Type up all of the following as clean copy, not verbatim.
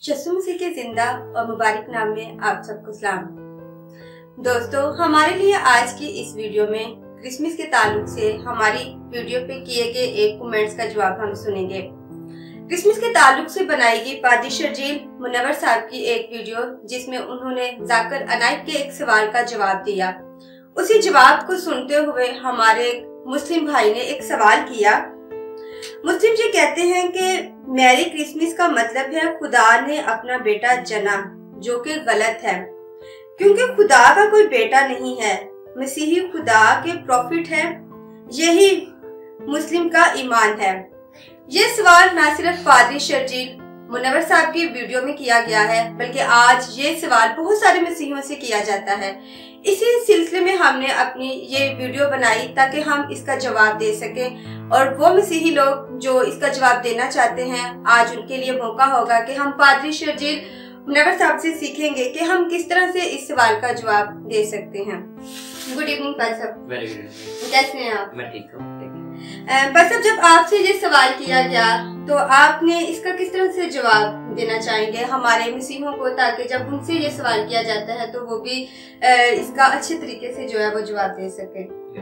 यीशु मसीह के जिंदा और मुबारक नाम में आप सबको सलाम। दोस्तों, हमारे लिए आज की इस वीडियो में क्रिसमस के ताल्लुक से हमारी वीडियो पे किए गए एक कमेंट्स का जवाब हम सुनेंगे। क्रिसमस के ताल्लुक से बनाई गई पादरी शर्जील मुनव्वर साहब की एक वीडियो, जिसमें उन्होंने जाकिर अनायत के एक सवाल का जवाब दिया। उसी जवाब को सुनते हुए हमारे मुस्लिम भाई ने एक सवाल किया। मुस्लिम जी कहते हैं कि मैरी क्रिसमस का मतलब है खुदा ने अपना बेटा जना, जो कि गलत है, क्योंकि खुदा का कोई बेटा नहीं है। मसीही खुदा के प्रॉफिट है, यही मुस्लिम का ईमान है। ये सवाल न सिर्फ पादरी शर्जील मुनव्वर साहब की वीडियो में किया गया है, बल्कि आज ये सवाल बहुत सारे मसीहियों से किया जाता है। इसी सिलसिले में हमने अपनी ये वीडियो बनाई ताकि हम इसका जवाब दे सकें, और वो मसीही लोग जो इसका जवाब देना चाहते हैं, आज उनके लिए मौका होगा कि हम पादरी शर्जील मुनव्वर साहब से सीखेंगे कि हम किस तरह से इस सवाल का जवाब दे सकते हैं। गुड इवनिंग पादरी साहब। Very good. कैसे हैं आप? मैं ठीक हूँ। पादरी साहब, जब आपसे ये सवाल किया गया तो आपने इसका किस तरह से जवाब देना चाहेंगे हमारे मसीहों को, ताकि जब उनसे ये सवाल किया जाता है तो वो भी इसका अच्छे तरीके से जो है वो जवाब दे सके।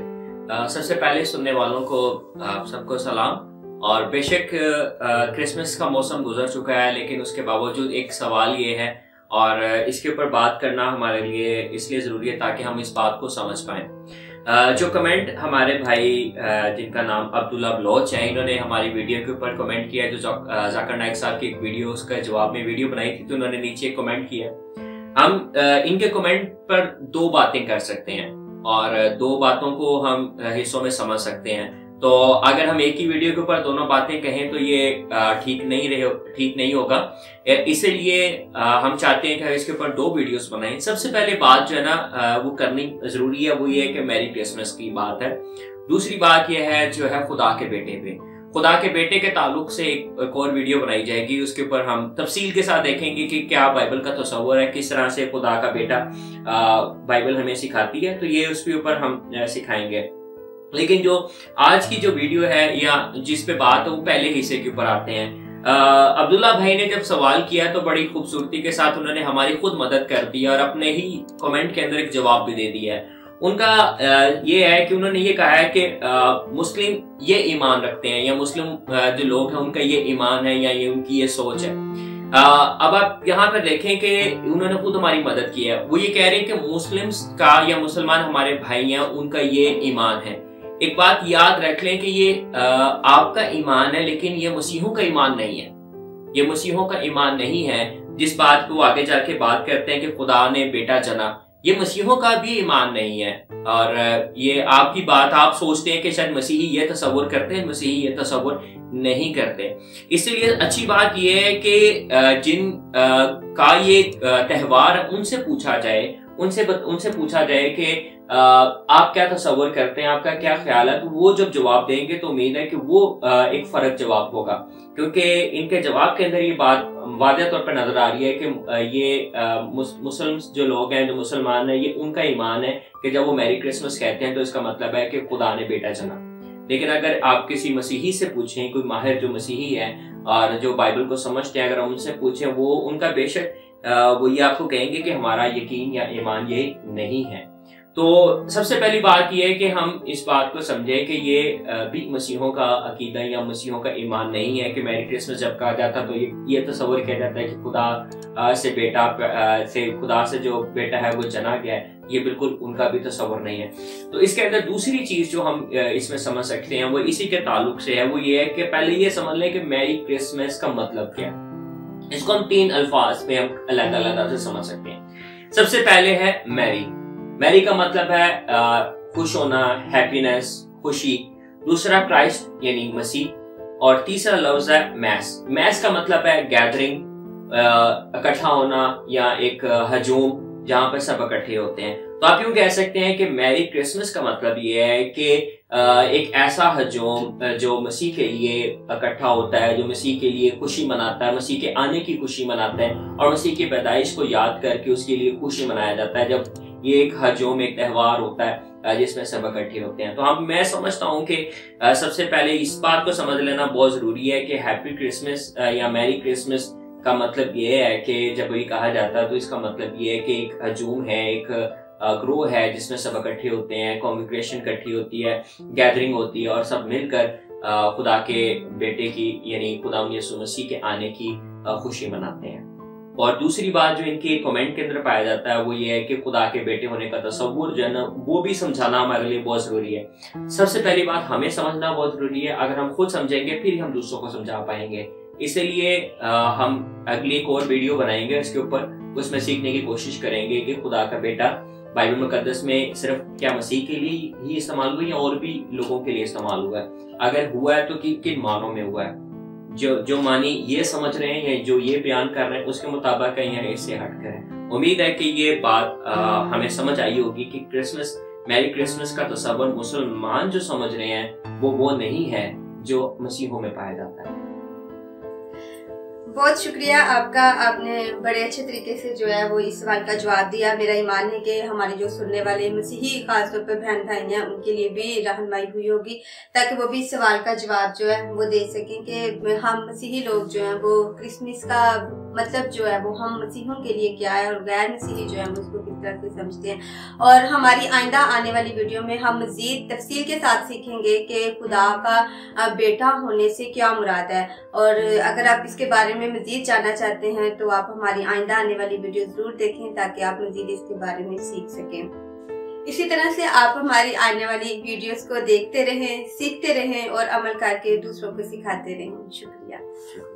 सबसे पहले सुनने वालों को आप सबको सलाम। और बेशक क्रिसमस का मौसम गुजर चुका है, लेकिन उसके बावजूद एक सवाल ये है और इसके ऊपर बात करना हमारे लिए इसलिए ज़रूरी है ताकि हम इस बात को समझ पाएं। जो कमेंट हमारे भाई जिनका नाम अब्दुल्ला बलोच है, इन्होंने हमारी वीडियो के ऊपर कमेंट किया, जो जाकिर नाइक साहब की एक वीडियो, उसका जवाब में वीडियो बनाई थी, तो उन्होंने नीचे कमेंट किया। हम इनके कमेंट पर दो बातें कर सकते हैं और दो बातों को हम हिस्सों में समझ सकते हैं। तो अगर हम एक ही वीडियो के ऊपर दोनों बातें कहें तो ये ठीक नहीं होगा। इसीलिए हम चाहते हैं कि हम इसके ऊपर दो वीडियोस बनाएं। सबसे पहले बात जो है ना वो करनी जरूरी है, वो ये है कि मैरी क्रिसमस की बात है। दूसरी बात यह है जो है खुदा के बेटे पे, खुदा के बेटे के ताल्लुक से एक और वीडियो बनाई जाएगी। उसके ऊपर हम तफसील के साथ देखेंगे कि क्या बाइबल का तस्वर है, किस तरह से खुदा का बेटा बाइबल हमें सिखाती है, तो ये उसके ऊपर हम सिखाएंगे। लेकिन जो आज की जो वीडियो है या जिस पे बात है वो पहले हिस्से के ऊपर आते हैं। अब्दुल्ला भाई ने जब सवाल किया तो बड़ी खूबसूरती के साथ उन्होंने हमारी खुद मदद कर दी और अपने ही कमेंट के अंदर एक जवाब भी दे दिया है। उनका ये है कि उन्होंने ये कहा है कि मुस्लिम ये ईमान रखते हैं, या मुस्लिम जो लोग हैं उनका ये ईमान है, या ये उनकी ये सोच है। अब आप यहाँ पर देखें कि उन्होंने खुद हमारी मदद की है। वो ये कह रहे हैं कि मुस्लिम्स का या मुसलमान हमारे भाई हैं, उनका ये ईमान है। एक बात याद रख लें कि ये आपका ईमान है, लेकिन ये मसीहों का ईमान नहीं है। ये मसीहों का ईमान नहीं है। जिस बात को आगे जाके बात करते हैं कि खुदा ने बेटा जना, ये मसीहों का भी ईमान नहीं है। और ये आपकी बात, आप सोचते हैं कि शायद मसीही ये तस्वुर करते हैं, मसीही ये तस्वुर नहीं करते। इसलिए अच्छी बात ये है कि जिन का ये त्यौहार है उनसे पूछा जाए, उनसे पूछा जाए कि आप क्या तस्वर करते हैं, आपका क्या ख्याल है। तो वो जब जवाब देंगे तो उम्मीद है कि वो एक फर्क जवाब होगा, क्योंकि इनके जवाब के अंदर ये बात वाज़ेह तौर पर नजर आ रही है कि ये मुस्लिम जो लोग हैं, जो मुसलमान हैं, ये उनका ईमान है कि जब वो मैरी क्रिसमस कहते हैं तो इसका मतलब है कि खुदा ने बेटा जना। लेकिन अगर आप किसी मसीही से पूछें, कोई माहिर जो मसीही है और जो बाइबल को समझते हैं, अगर हम उनसे पूछें, वो उनका बेशक वो ये आपको कहेंगे कि हमारा यकीन या ईमान ये नहीं है। तो सबसे पहली बात यह है कि हम इस बात को समझें कि ये भी मसीहों का अकीदा या मसीहों का ईमान नहीं है कि मैरी क्रिसमस जब कहा जाता तो ये तस्वर किया जाता है कि खुदा से जो बेटा है वो जना गया है। ये बिल्कुल उनका भी तस्वर नहीं है। तो इसके अंदर दूसरी चीज जो हम इसमें समझ सकते हैं वो इसी के ताल्लुक से है। वो ये है कि पहले ये समझ लें कि मैरी क्रिसमस का मतलब क्या है। इसको हम तीन अल्फाज में हम अलग-अलग से समझ सकते हैं। सबसे पहले है मैरी। मैरी का मतलब है खुश होना, हैप्पीनेस, खुशी। दूसरा क्राइस्ट यानी मसीह, और तीसरा लफ्ज है मैस। मैस का मतलब है गैदरिंग, इकट्ठा होना, या एक हजूम जहां पर सब इकट्ठे होते हैं। तो आप यूं कह सकते हैं कि मैरी क्रिसमस का मतलब ये है कि एक ऐसा हजूम जो मसीह के लिए इकट्ठा होता है, जो मसीह के लिए खुशी मनाता है, मसीह के आने की खुशी मनाता है, और मसीह की पैदाइश को याद करके उसके लिए खुशी मनाया जाता है। जब ये एक हजूम, एक त्यौहार होता है जिसमें सब इकट्ठे होते हैं। तो मैं समझता हूँ कि सबसे पहले इस बात को समझ लेना बहुत जरूरी है कि हैप्पी क्रिसमस या मैरी क्रिसमस का मतलब ये है कि जब ये कहा जाता है तो इसका मतलब ये है कि एक हजूम है, एक ग्रोह है जिसमें सब इकट्ठे होते हैं, कॉन्ग्रेगेशन इकट्ठी होती है, गैदरिंग होती है और सब मिलकर खुदा के बेटे की यानी खुदा यीशु मसीह के आने की खुशी मनाते हैं। और दूसरी बात जो इनके कमेंट के अंदर पाया जाता है वो ये है कि खुदा के बेटे होने का तस्वुर जो है ना वो भी समझाना हमारे लिए बहुत जरूरी है। सबसे पहली बात हमें समझना बहुत जरूरी है। अगर हम खुद समझेंगे फिर हम दूसरों को समझा पाएंगे। इसलिए हम अगली एक और वीडियो बनाएंगे इसके ऊपर, उसमें सीखने की कोशिश करेंगे कि खुदा का बेटा बाइबल मुकद्दस में सिर्फ क्या मसीह के लिए ही इस्तेमाल हुआ या और भी लोगों के लिए इस्तेमाल हुआ है, अगर हुआ है तो किन मानों में हुआ है। जो मानी ये समझ रहे हैं या जो ये बयान कर रहे हैं उसके मुताबिक कहीं या इससे हट कर है। उम्मीद है कि ये बात हमें समझ आई होगी कि क्रिसमस, मैरी क्रिसमस का तस्वर मुसलमान जो समझ रहे हैं वो नहीं है जो मसीहों में पाया जाता है। बहुत शुक्रिया आपका, आपने बड़े अच्छे तरीके से जो है वो इस सवाल का जवाब दिया। मेरा ईमान है कि हमारे जो सुनने वाले मसीही खासतौर पर बहन भाई हैं उनके लिए भी रहनुमाई हुई होगी, ताकि वो भी इस सवाल का जवाब जो है वो दे सकें कि हम मसीही लोग जो हैं वो क्रिसमस का मतलब जो है वो हम मसीहों के लिए क्या है और गैर मसीही जो है वो उसको किस तरह से समझते हैं। और हमारी आइंदा आने वाली वीडियो में हम मजीद तफसील के साथ सीखेंगे कि खुदा का बेटा होने से क्या मुराद है। और अगर आप इसके बारे में मजीद जानना चाहते हैं तो आप हमारी आइंदा आने वाली वीडियो जरूर देखें ताकि आप मजीद इसके बारे में सीख सकें। इसी तरह से आप हमारी आने वाली वीडियोस को देखते रहें, सीखते रहें और अमल करके दूसरों को सिखाते रहें। शुक्रिया।